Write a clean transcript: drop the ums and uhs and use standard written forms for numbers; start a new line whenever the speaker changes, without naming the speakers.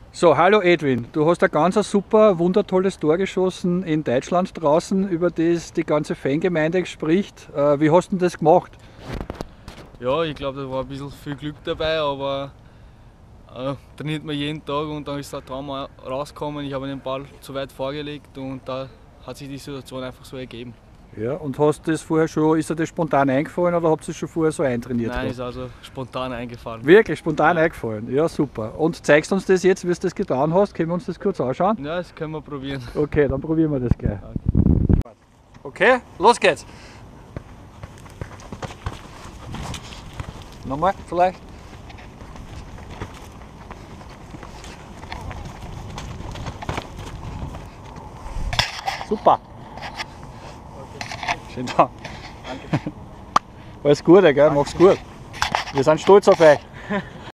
So, hallo Edwin, du hast ein ganz super, wundertolles Tor geschossen in Deutschland draußen, über das die ganze Fangemeinde spricht. Wie hast du denn das gemacht?
Ja, ich glaube, da war ein bisschen viel Glück dabei, aber trainiert man jeden Tag und dann ist der Traum rausgekommen. Ich habe den Ball zu weit vorgelegt und da hat sich die Situation einfach so ergeben.
Ja, und hast das vorher schon, ist dir das spontan eingefallen oder habt ihr es schon vorher so eintrainiert?
Nein,
gehabt?
ist also spontan eingefallen.
Wirklich spontan eingefallen, ja super. Und zeigst uns das jetzt, wie du das getan hast? Können wir uns das kurz anschauen?
Ja, das können wir probieren.
Okay, dann probieren wir das gleich. Okay, los geht's. Nochmal vielleicht. Super. Schön da. Danke. Alles Gute, gell? Mach's gut. Wir sind stolz auf euch.